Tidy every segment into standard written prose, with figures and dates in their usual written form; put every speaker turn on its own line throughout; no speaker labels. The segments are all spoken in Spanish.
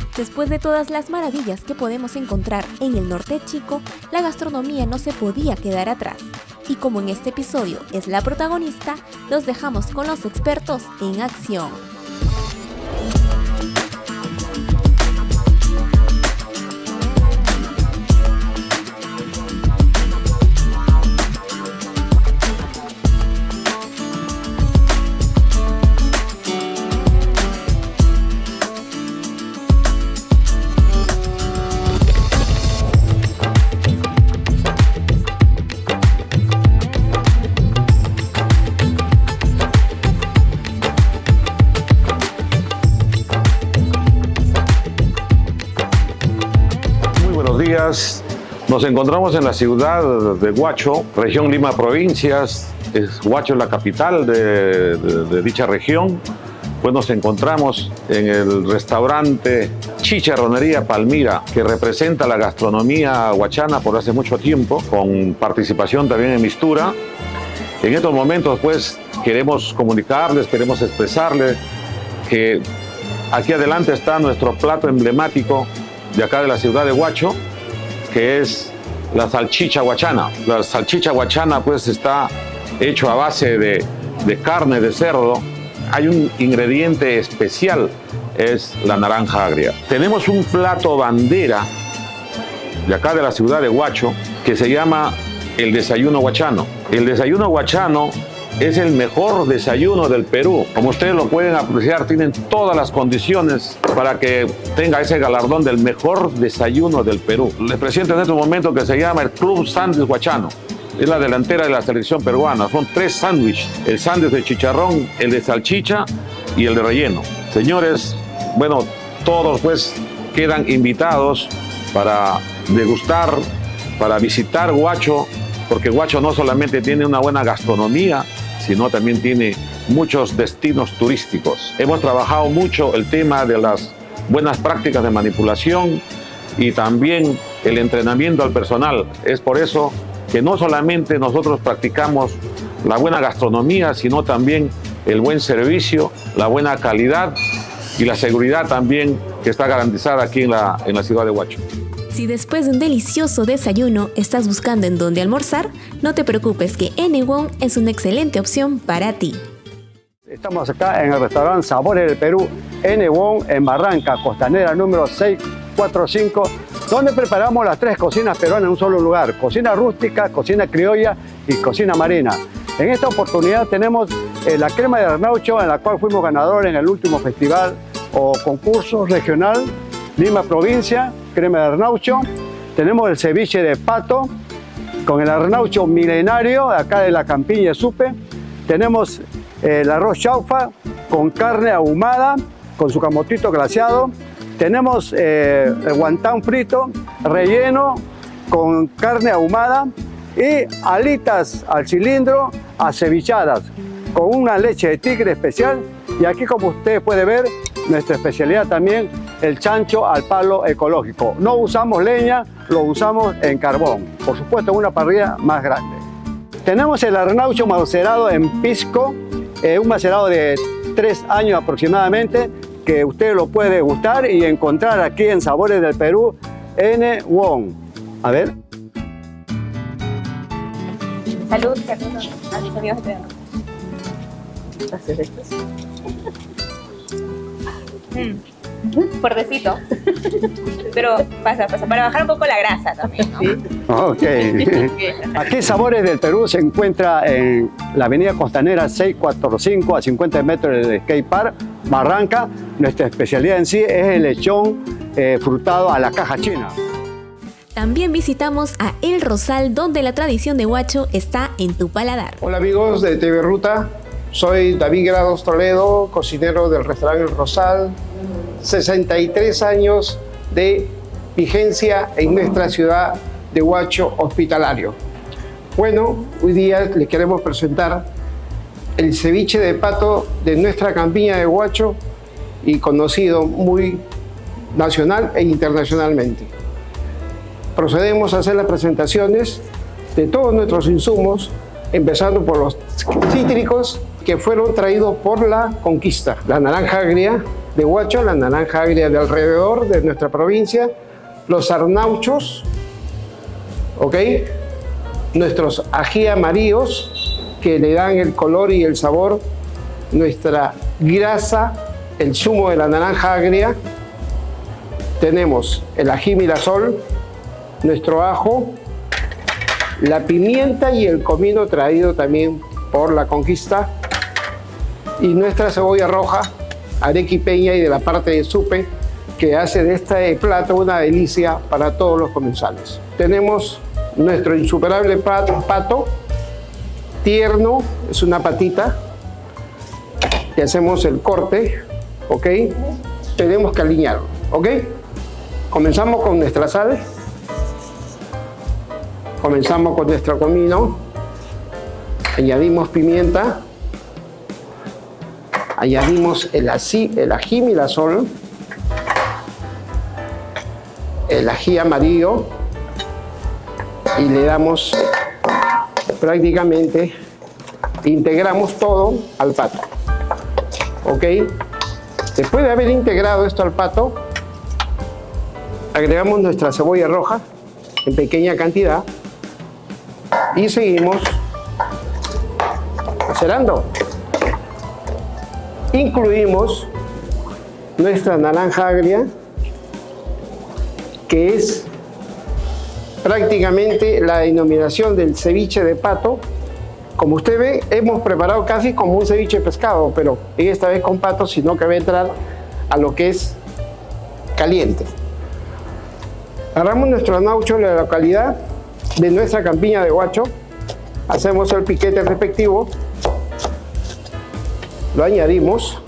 Después de todas las maravillas que podemos encontrar en el norte chico, la gastronomía no se podía quedar atrás. Y como en este episodio es la protagonista, los dejamos con los expertos en acción.
Nos encontramos en la ciudad de Huacho, región Lima Provincias. Huacho es la capital de dicha región. Pues nos encontramos en el restaurante Chicharronería Palmira, que representa la gastronomía huachana por hace mucho tiempo, con participación también en Mistura. En estos momentos pues queremos comunicarles, queremos expresarles que aquí adelante está nuestro plato emblemático de acá de la ciudad de Huacho, que es la salchicha huachana. La salchicha huachana pues está hecho a base de carne de cerdo. Hay un ingrediente especial, es la naranja agria. Tenemos un plato bandera de acá de la ciudad de Huacho que se llama el desayuno huachano. El desayuno huachano es el mejor desayuno del Perú. Como ustedes lo pueden apreciar, tienen todas las condiciones para que tenga ese galardón del mejor desayuno del Perú. Les presento en este momento que se llama el Club Sándwich Huachano. Es la delantera de la selección peruana. Son 3 sándwiches: el sándwich de chicharrón, el de salchicha y el de relleno. Señores, bueno, todos pues quedan invitados para degustar, para visitar Huacho, porque Huacho no solamente tiene una buena gastronomía, sino también tiene muchos destinos turísticos. Hemos trabajado mucho el tema de las buenas prácticas de manipulación y también el entrenamiento al personal. Es por eso que no solamente nosotros practicamos la buena gastronomía, sino también el buen servicio, la buena calidad y la seguridad también que está garantizada aquí en la ciudad de Huacho.
Si después de un delicioso desayuno estás buscando en dónde almorzar, no te preocupes que N-Won es una excelente opción para ti.
Estamos acá en el restaurante Sabores del Perú, N-Won, en Barranca Costanera número 645, donde preparamos las 3 cocinas peruanas en un solo lugar: cocina rústica, cocina criolla y cocina marina. En esta oportunidad tenemos la crema de arnaucho, en la cual fuimos ganadores en el último festival o concurso regional Lima Provincia, crema de arnaucho. Tenemos el ceviche de pato con el arnaucho milenario acá de la Campiña Supe. Tenemos el arroz chaufa con carne ahumada con su camotito glaseado. Tenemos el guantán frito relleno con carne ahumada y alitas al cilindro acevichadas con una leche de tigre especial. Y aquí, como usted puede ver, nuestra especialidad también, el chancho al palo ecológico. No usamos leña, lo usamos en carbón, por supuesto en una parrilla más grande. Tenemos el arnaucho macerado en pisco, un macerado de 3 años aproximadamente, que usted lo puede gustar y encontrar aquí en Sabores del Perú, N-Won. A ver.
Salud, a mis amigos de fuertecito, pero pasa, para bajar un poco la grasa también, ¿no?
Sí. Ok. Aquí Sabores del Perú se encuentra en la avenida Costanera 645, a 50 metros del skate park, Barranca. Nuestra especialidad en sí es el lechón frutado a la caja china.
También visitamos a El Rosal, donde la tradición de Huacho está en tu paladar.
Hola amigos de TV Ruta, soy David Grados Toledo, cocinero del restaurante El Rosal. 63 años de vigencia en nuestra ciudad de Huacho hospitalario. Bueno, hoy día les queremos presentar el ceviche de pato de nuestra campiña de Huacho y conocido muy nacional e internacionalmente. Procedemos a hacer las presentaciones de todos nuestros insumos, empezando por los cítricos que fueron traídos por la conquista. La naranja agria, de Huacho, la naranja agria de alrededor de nuestra provincia, los arnauchos, ¿ok? Nuestros ají amarillos que le dan el color y el sabor, nuestra grasa, el zumo de la naranja agria, tenemos el ají mirasol, nuestro ajo, la pimienta y el comino traído también por la conquista, y nuestra cebolla roja arequipeña y de la parte de Supe, que hace de este plato una delicia para todos los comensales. Tenemos nuestro insuperable pato tierno, es una patita, que hacemos el corte, ¿ok? Tenemos que alinearlo, ¿ok? Comenzamos con nuestra sal, comenzamos con nuestro comino, añadimos pimienta, añadimos el ají mirasol, el ají amarillo y le damos prácticamente, integramos todo al pato, ¿ok? Después de haber integrado esto al pato, agregamos nuestra cebolla roja en pequeña cantidad y seguimos macerando. Incluimos nuestra naranja agria, que es prácticamente la denominación del ceviche de pato. Como usted ve, hemos preparado casi como un ceviche de pescado, pero esta vez con pato, sino que va a entrar a lo que es caliente. Agarramos nuestro arnaucho de la localidad de nuestra campiña de Huacho, hacemos el piquete respectivo, lo añadimos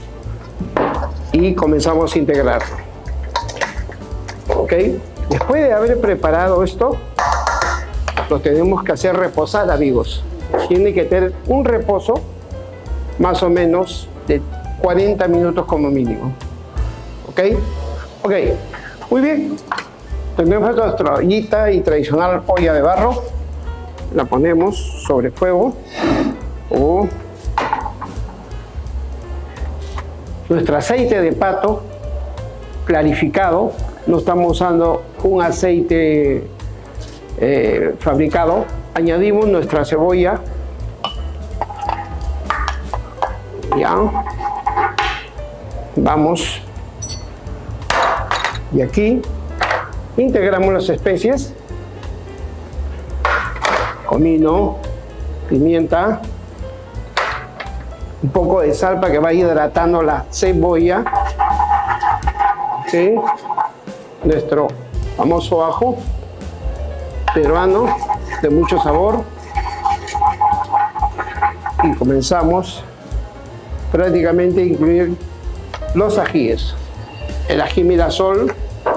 y comenzamos a integrarlo. ¿Ok? Después de haber preparado esto, lo tenemos que hacer reposar, amigos. Tiene que tener un reposo más o menos de 40 minutos como mínimo. ¿Ok? Ok, muy bien. Tenemos nuestra ollita y tradicional olla de barro. La ponemos sobre fuego. Nuestro aceite de pato clarificado. No estamos usando un aceite fabricado. Añadimos nuestra cebolla. Ya. Vamos. Y aquí integramos las especies. Comino, pimienta, un poco de sal para que vaya hidratando la cebolla. ¿Sí? Nuestro famoso ajo peruano de mucho sabor. Y comenzamos prácticamente a incluir los ajíes. El ají mirasol,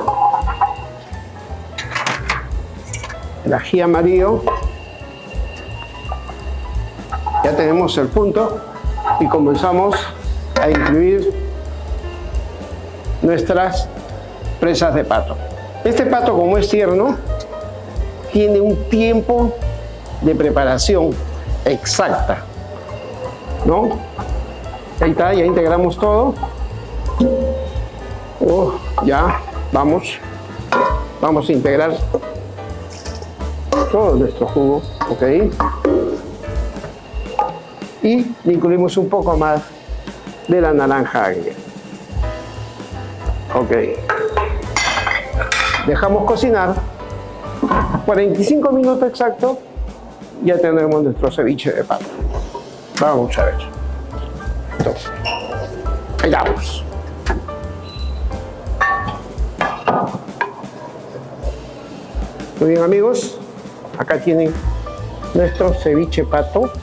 el ají amarillo. Ya tenemos el punto y comenzamos a incluir nuestras presas de pato. Este pato, como es tierno, tiene un tiempo de preparación exacta, ¿no? Ahí está, ya integramos todo. Ya, vamos a integrar todo nuestro jugo, ¿ok? Y le incluimos un poco más de la naranja agria. Ok. Dejamos cocinar 45 minutos exactos. Ya tenemos nuestro ceviche de pato. Vamos a ver. Entonces, ahí vamos. Muy bien, amigos. Acá tienen nuestro ceviche pato.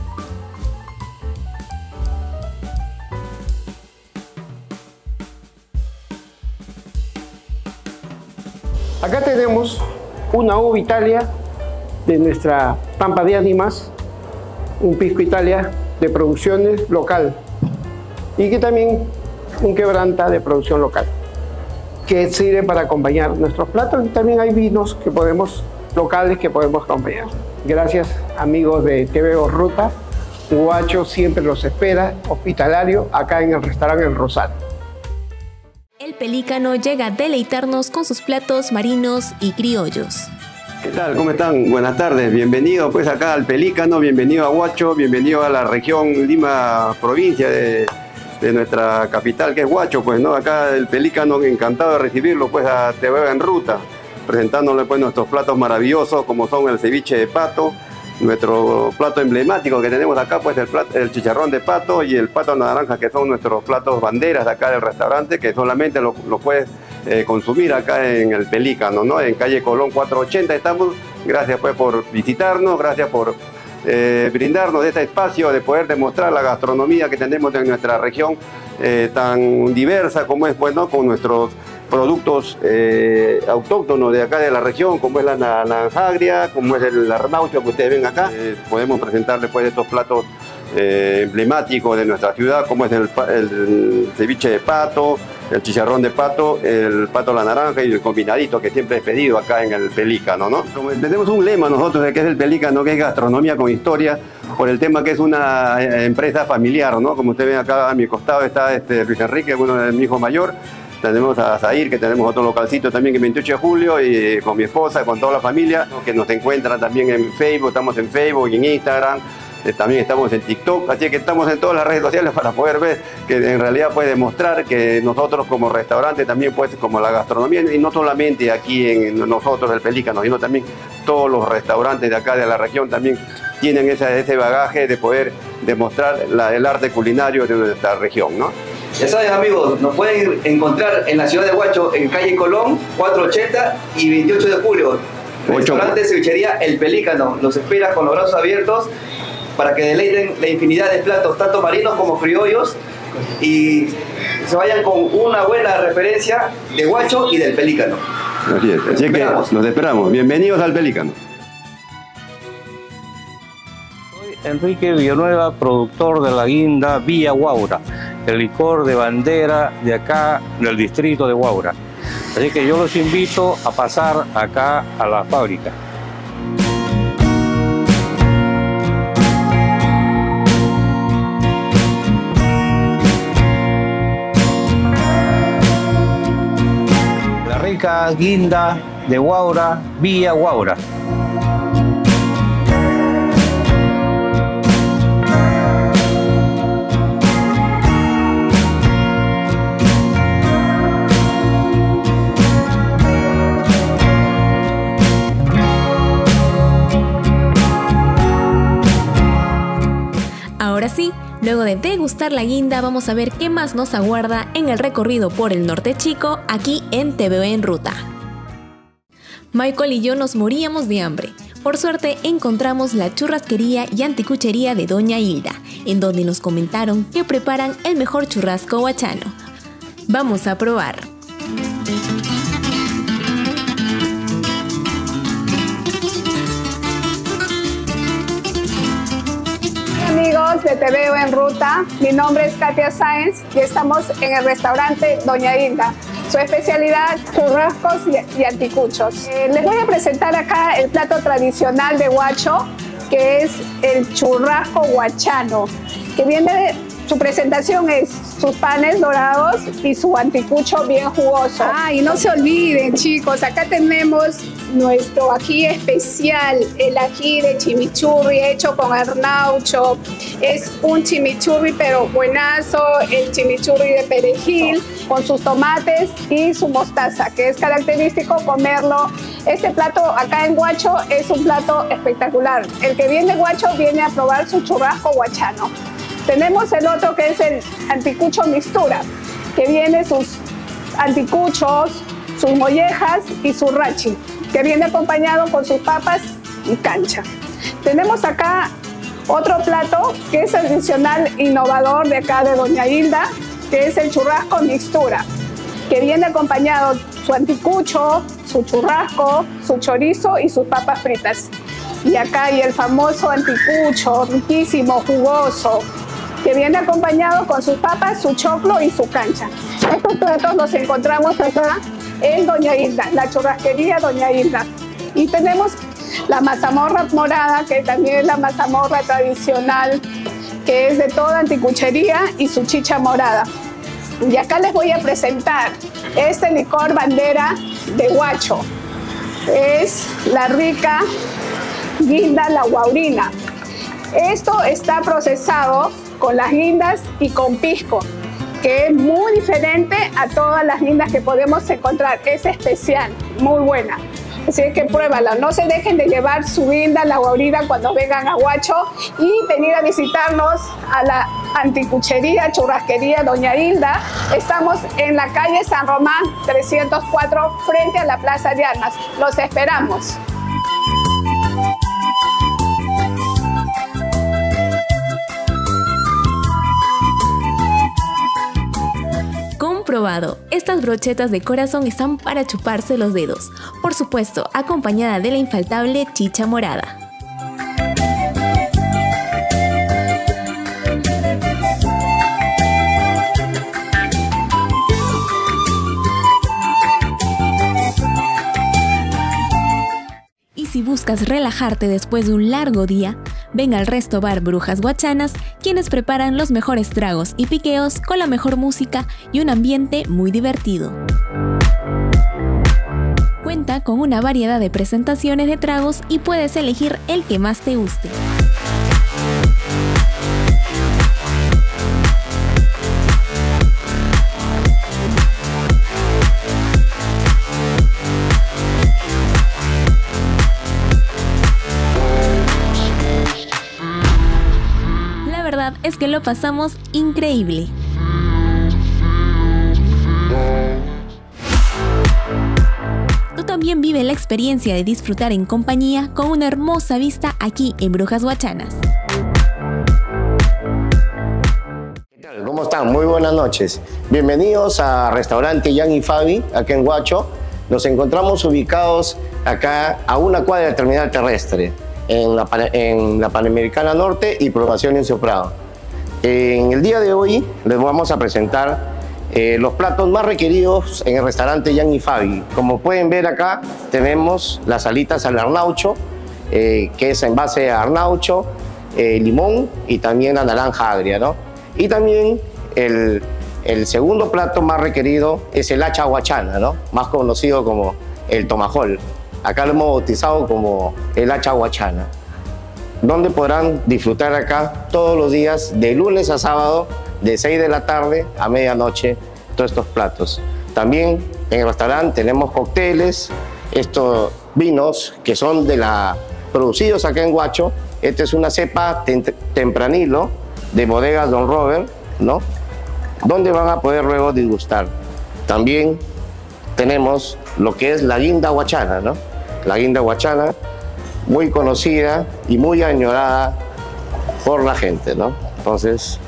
Acá tenemos una uva Italia de nuestra Pampa de Ánimas, un pisco Italia de producciones local y que también un quebranta de producción local que sirve para acompañar nuestros platos, y también hay vinos que locales que podemos acompañar. Gracias, amigos de TV Ruta. Huacho siempre los espera, hospitalario, acá en el restaurante El Rosal.
Pelícano llega a deleitarnos con sus platos marinos y criollos.
¿Qué tal? ¿Cómo están? Buenas tardes. Bienvenido pues acá al Pelícano, bienvenido a Huacho, bienvenido a la región Lima, provincia de nuestra capital que es Huacho, pues, ¿no? Acá el Pelícano, encantado de recibirlo pues a Te Veo en Ruta, presentándole pues nuestros platos maravillosos como son el ceviche de pato, nuestro plato emblemático que tenemos acá, pues el chicharrón de pato y el pato a la naranja, que son nuestros platos banderas de acá del restaurante, que solamente lo puedes consumir acá en el Pelícano, ¿no? En calle Colón 480 estamos. Gracias pues por visitarnos, gracias por brindarnos este espacio de poder demostrar la gastronomía que tenemos en nuestra región tan diversa como es, pues, ¿no? Con nuestros productos autóctonos de acá de la región, como es la naranja agria, como es el arnaucho que ustedes ven acá. Podemos presentar después estos platos emblemáticos de nuestra ciudad, como es el ceviche de pato, el chicharrón de pato, el pato a la naranja y el combinadito que siempre es pedido acá en el Pelícano, ¿no? Como tenemos un lema nosotros de que es el Pelícano, que es gastronomía con historia, por el tema que es una empresa familiar, ¿no? Como ustedes ven acá a mi costado está Luis Enrique, uno de mi hijo mayor. Tenemos a Zair, que tenemos otro localcito también que 28 de julio, y con mi esposa, con toda la familia, que nos encuentran también en Facebook, estamos en Facebook, en Instagram, también estamos en TikTok, así que estamos en todas las redes sociales para poder ver que en realidad puede demostrar que nosotros como restaurante también, pues, como la gastronomía, y no solamente aquí en nosotros el Pelícano, sino también todos los restaurantes de acá de la región también tienen ese bagaje de poder demostrar el arte culinario de nuestra región, ¿no?
Ya saben, amigos, nos pueden encontrar en la ciudad de Huacho, en calle Colón 480 y 28 de julio. Restaurante Cevichería El Pelícano los espera con los brazos abiertos para que deleiten la infinidad de platos, tanto marinos como criollos, y se vayan con una buena referencia de Huacho y del Pelícano.
Así es, así que los esperamos. Bienvenidos al Pelícano.
Soy Enrique Villanueva, productor de la guinda Villa Huaura, el licor de bandera de acá del distrito de Huaura. Así que yo los invito a pasar acá a la fábrica. La rica guinda de Huaura, Villa Huaura.
Ahora sí, luego de degustar la guinda, vamos a ver qué más nos aguarda en el recorrido por el Norte Chico, aquí en Te Veo en Ruta. Michael y yo nos moríamos de hambre. Por suerte encontramos la churrasquería y anticuchería de Doña Hilda, en donde nos comentaron que preparan el mejor churrasco huachano. Vamos a probar.
Amigos de Te Veo en Ruta, mi nombre es Katia Sáenz y estamos en el restaurante Doña Hilda. Su especialidad, churrascos y anticuchos. Les voy a presentar acá el plato tradicional de Huacho, que es el churrasco huachano, que viene su presentación es sus panes dorados y su anticucho bien jugoso. Y no se olviden, chicos, acá tenemos nuestro ají especial, el ají de chimichurri hecho con arnaucho. Es un chimichurri pero buenazo, el chimichurri de perejil con sus tomates y su mostaza, que es característico comerlo. Este plato acá en Huacho es un plato espectacular. El que viene de Huacho viene a probar su churrasco huachano. Tenemos el otro que es el anticucho mixtura, que viene sus anticuchos, sus mollejas y su rachi, que viene acompañado con sus papas y cancha. Tenemos acá otro plato que es tradicional innovador de acá de Doña Hilda, que es el churrasco mixtura, que viene acompañado su anticucho, su churrasco, su chorizo y sus papas fritas. Y acá hay el famoso anticucho, riquísimo, jugoso, que viene acompañado con sus papas, su choclo y su cancha. Estos platos los encontramos acá en Doña Hilda, la churrasquería Doña Hilda. Y tenemos la mazamorra morada, que también es la mazamorra tradicional, que es de toda anticuchería, y su chicha morada. Y acá les voy a presentar este licor bandera de Huacho. Es la rica guinda La Guaurina. Esto está procesado con las guindas y con pisco, que es muy diferente a todas las guindas que podemos encontrar. Es especial, muy buena. Así que pruébala, no se dejen de llevar su guinda La Guaurina cuando vengan a Huacho y venir a visitarnos a la anticuchería, churrasquería Doña Hilda. Estamos en la calle San Román 304 frente a la Plaza de Armas. Los esperamos.
Comprobado, estas brochetas de corazón están para chuparse los dedos, por supuesto acompañada de la infaltable chicha morada. Y si buscas relajarte después de un largo día, ven al Resto Bar Brujas Huachanas, quienes preparan los mejores tragos y piqueos con la mejor música y un ambiente muy divertido. Cuenta con una variedad de presentaciones de tragos y puedes elegir el que más te guste. Es que lo pasamos increíble. Tú también vive la experiencia de disfrutar en compañía con una hermosa vista aquí en Brujas Huachanas.
¿Qué tal? ¿Cómo están? Muy buenas noches. Bienvenidos a Restaurante Jan y Fabi, acá en Huacho. Nos encontramos ubicados acá a una cuadra del terminal terrestre, en la Panamericana Norte y Promoción en Prado. En el día de hoy les vamos a presentar los platos más requeridos en el restaurante Jan y Fabi. Como pueden ver acá, tenemos las alitas al arnaucho, que es en base a arnaucho, limón y también a naranja agria, ¿no? Y también el segundo plato más requerido es el hacha huachana, ¿no? Más conocido como el tomahol. Acá lo hemos bautizado como el hacha huachana, donde podrán disfrutar acá todos los días, de lunes a sábado, de 6 de la tarde a medianoche, todos estos platos. También en el restaurante tenemos cócteles, estos vinos que son producidos acá en Huacho. Esta es una cepa tempranilo de bodegas Don Robert, ¿no? Donde van a poder luego disgustar. También tenemos lo que es la guinda huachana, ¿no? La guinda huachana, muy conocida y muy añorada por la gente, ¿no? Entonces,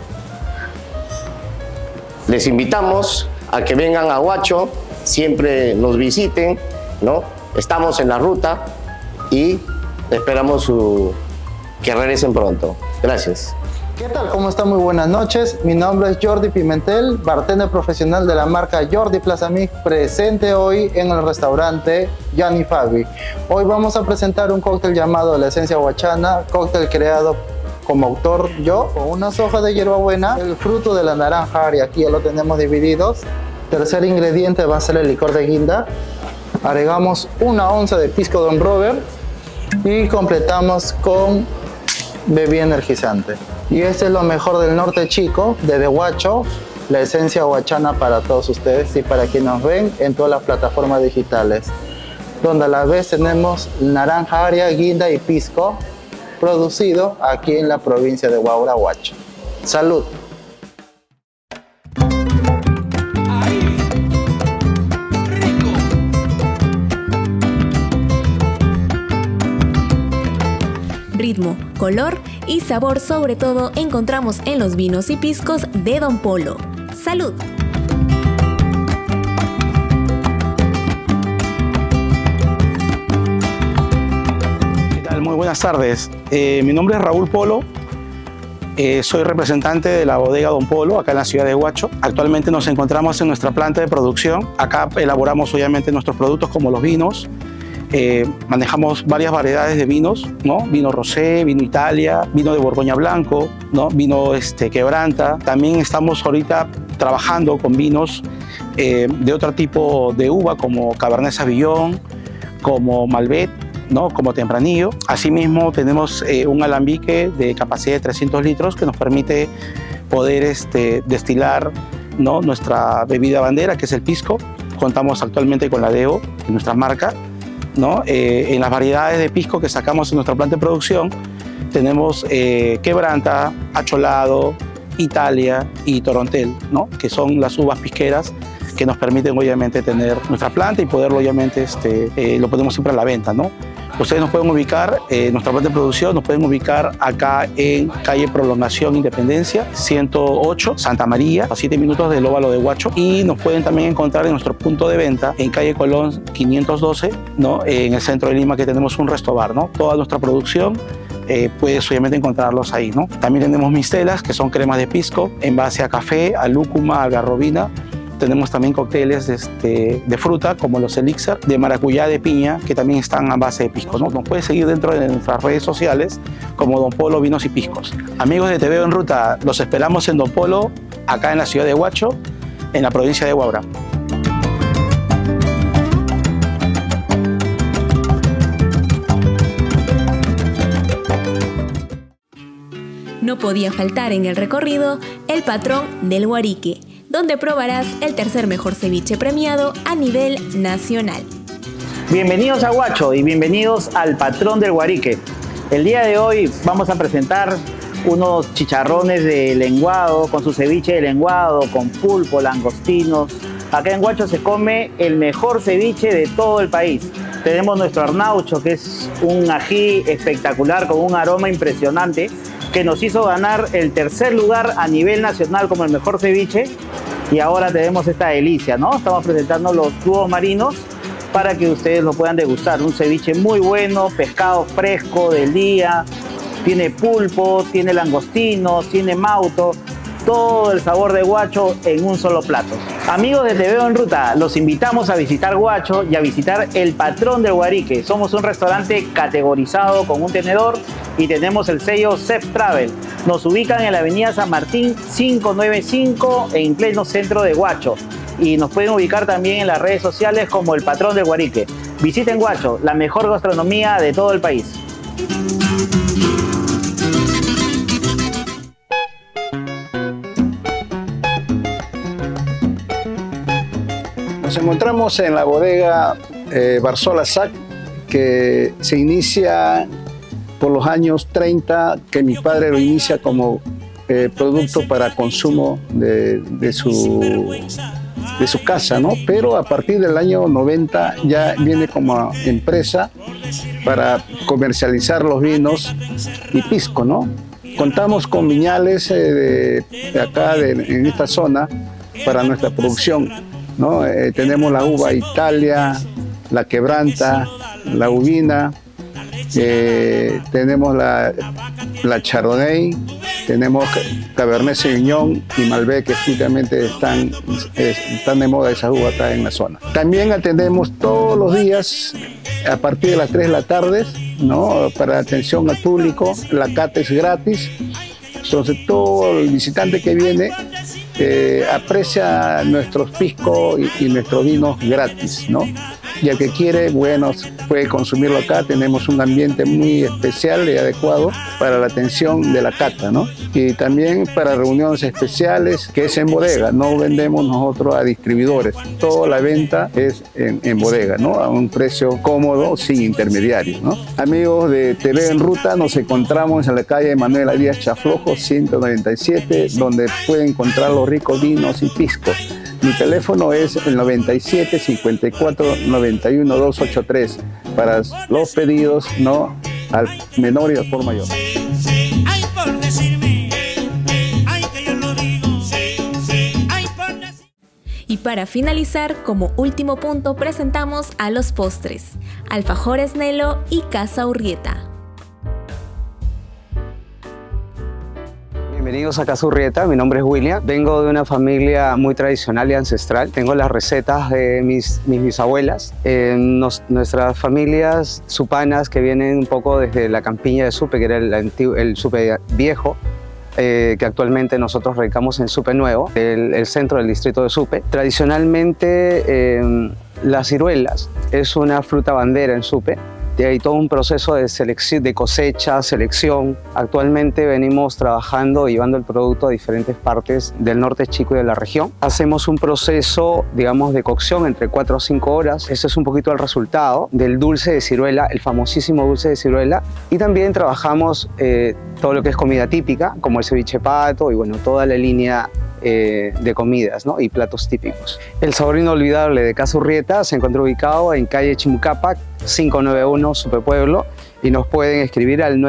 les invitamos a que vengan a Huacho, siempre nos visiten, ¿no? Estamos en la ruta y esperamos que regresen pronto. Gracias.
¿Qué tal? ¿Cómo están? Muy buenas noches. Mi nombre es Jordi Pimentel, bartender profesional de la marca Jordi Plaza Mix, presente hoy en el restaurante Jan y Fabi. Hoy vamos a presentar un cóctel llamado La Esencia Huachana, cóctel creado como autor yo, con unas hojas de hierbabuena, el fruto de la naranja agria, aquí ya lo tenemos divididos. Tercer ingrediente va a ser el licor de guinda. Agregamos 1 onza de pisco Don Robert y completamos con bebida energizante. Y este es lo mejor del norte chico, desde Huacho, la esencia huachana para todos ustedes y para quienes nos ven en todas las plataformas digitales, donde a la vez tenemos naranja agria, guinda y pisco, producido aquí en la provincia de Huaura, Huacho. ¡Salud!
Ritmo, color y sabor sobre todo encontramos en los vinos y piscos de Don Polo. ¡Salud!
¿Qué tal? Muy buenas tardes. Mi nombre es Raúl Polo. Soy representante de la bodega Don Polo, acá en la ciudad de Huacho. Actualmente nos encontramos en nuestra planta de producción. Acá elaboramos obviamente nuestros productos como los vinos, Manejamos varias variedades de vinos, ¿no? Vino rosé, vino Italia, vino de Borgoña Blanco, ¿no? Vino quebranta. También estamos ahorita trabajando con vinos de otro tipo de uva, como Cabernet Sauvignon, como Malbec, ¿no? Como Tempranillo. Asimismo tenemos un alambique de capacidad de 300 litros que nos permite poder destilar, ¿no? Nuestra bebida bandera, que es el pisco. Contamos actualmente con la DEO, que es nuestra marca, ¿no? En las variedades de pisco que sacamos en nuestra planta de producción tenemos quebranta, acholado, Italia y Torontel, ¿no? Que son las uvas pisqueras que nos permiten obviamente tener nuestra planta y poderlo obviamente lo ponemos siempre a la venta, ¿no? Ustedes nos pueden ubicar, nuestra planta de producción nos pueden ubicar acá en calle Prolongación Independencia 108, Santa María, a 7 minutos del óvalo de Huacho, y nos pueden también encontrar en nuestro punto de venta en calle Colón 512, ¿no? En el centro de Lima, que tenemos un restobar, ¿no? Toda nuestra producción puedes obviamente encontrarlos ahí, ¿no? También tenemos mistelas, que son cremas de pisco en base a café, a lúcuma, a algarrobina. Tenemos también cócteles de fruta, como los elixir, de maracuyá, de piña, que también están a base de pisco, ¿no? Nos puedes seguir dentro de nuestras redes sociales como Don Polo Vinos y Piscos. Amigos de Te Veo en Ruta, los esperamos en Don Polo, acá en la ciudad de Huacho, en la provincia de Huaura.
No podía faltar en el recorrido el patrón del Guarique, donde probarás el tercer mejor ceviche premiado a nivel nacional.
Bienvenidos a Huacho y bienvenidos al patrón del Guarique. El día de hoy vamos a presentar unos chicharrones de lenguado, con su ceviche de lenguado, con pulpo, langostinos. Acá en Huacho se come el mejor ceviche de todo el país. Tenemos nuestro arnaucho, que es un ají espectacular con un aroma impresionante, que nos hizo ganar el tercer lugar a nivel nacional como el mejor ceviche. Y ahora tenemos esta delicia, ¿no? Estamos presentando los dúos marinos para que ustedes lo puedan degustar. Un ceviche muy bueno, pescado fresco del día, tiene pulpo, tiene langostinos, tiene mauto, todo el sabor de Huacho en un solo plato. Amigos de Te Veo en Ruta, los invitamos a visitar Huacho y a visitar el patrón del Guarique. Somos un restaurante categorizado con un tenedor y tenemos el sello CEF Travel. Nos ubican en la avenida San Martín 595 en pleno centro de Huacho. Y nos pueden ubicar también en las redes sociales como el patrón del Guarique. Visiten Huacho, la mejor gastronomía de todo el país.
Nos encontramos en la bodega Barzola Sac, que se inicia por los años 30, que mi padre lo inicia como producto para consumo de su casa, ¿no? Pero a partir del año 90 ya viene como empresa para comercializar los vinos y pisco, ¿no? Contamos con viñales de acá, en esta zona, para nuestra producción, ¿no? Tenemos la uva Italia, la quebranta, la uvina, tenemos la Chardonnay, tenemos Cabernet Sauvignon y Malbec, que justamente están de moda esas uvas acá en la zona. También atendemos todos los días a partir de las 3 de la tarde, ¿no? Para atención al público. La cata es gratis, entonces todo el visitante que viene aprecia nuestros piscos y nuestros vinos gratis, ¿no? Y el que quiere, bueno, puede consumirlo acá. Tenemos un ambiente muy especial y adecuado para la atención de la cata, ¿no? Y también para reuniones especiales, que es en bodega. No vendemos nosotros a distribuidores. Toda la venta es en bodega, ¿no? A un precio cómodo, sin intermediarios, ¿no? Amigos de Te Veo en Ruta, nos encontramos en la calle Manuel Díaz Chaflojo, 197, donde pueden encontrar los ricos vinos y piscos. Mi teléfono es el 97 54 91 283 para los pedidos, ¿no? Al menor y al por mayor.
Y para finalizar, como último punto, presentamos a los postres: alfajores Nelo y Casa Urrieta.
Bienvenidos a Casa Urrieta, mi nombre es William. Vengo de una familia muy tradicional y ancestral. Tengo las recetas de mis bisabuelas. Nuestras familias supanas que vienen un poco desde la campiña de Supe, que era el Supe viejo, que actualmente nosotros radicamos en Supe Nuevo, el centro del distrito de Supe. Tradicionalmente las ciruelas es una fruta bandera en Supe. Hay todo un proceso de selección, de cosecha, selección. Actualmente venimos trabajando y llevando el producto a diferentes partes del norte chico y de la región. Hacemos un proceso, digamos, de cocción entre 4 o 5 horas. Ese es un poquito el resultado del dulce de ciruela, el famosísimo dulce de ciruela. Y también trabajamos todo lo que es comida típica, como el ceviche pato y bueno, toda la línea de comidas, ¿no? Y platos típicos. El sabor inolvidable de Casa Urrieta se encuentra ubicado en calle Chimucapac, 591 Supe Pueblo, y nos pueden escribir al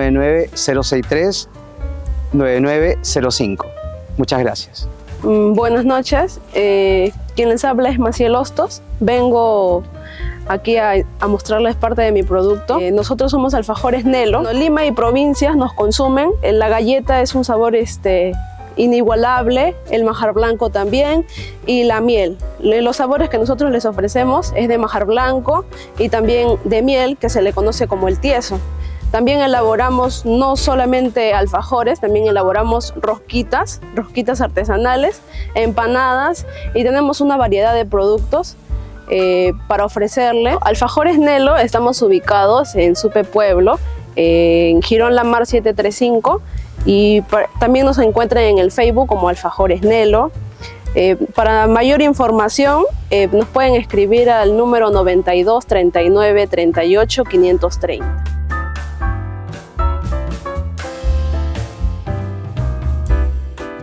99063-9905. Muchas gracias.
Buenas noches, quien les habla es Maciel Hostos. Vengo aquí a mostrarles parte de mi producto. Nosotros somos alfajores Nelo. Lima y provincias nos consumen. La galleta es un sabor inigualable, el manjar blanco también y la miel. Los sabores que nosotros les ofrecemos es de manjar blanco y también de miel, que se le conoce como el tieso. También elaboramos no solamente alfajores, también elaboramos rosquitas artesanales, empanadas y tenemos una variedad de productos para ofrecerle. Alfajores Nelo, estamos ubicados en Supe Pueblo, en Girón La Mar 735, y también nos encuentran en el Facebook como Alfajores Nelo. Para mayor información nos pueden escribir al número 92 39 38 530.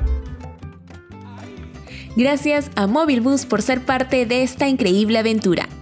Gracias a Móvil Bus por ser parte de esta increíble aventura.